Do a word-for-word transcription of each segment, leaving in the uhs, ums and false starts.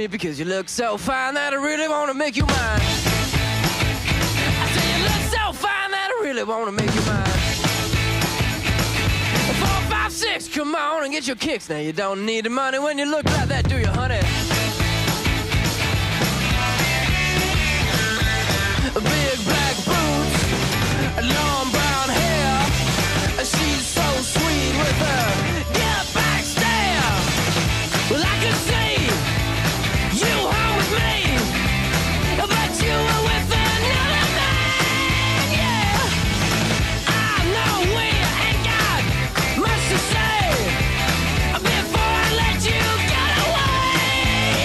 me because you look so fine that I really wanna make you mine. I say you look so fine that I really wanna make you mine. Four, five, six, come on and get your kicks. Now you don't need the money when you look like that, do you, honey? Big black boots, long brown hair. She's so sweet with her get back stare. Well, I could see you home with me, but you were with another man, yeah. I know we ain't got much to say before I let you get away,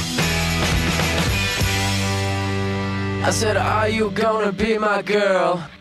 yeah. I said, are you gonna be my girl?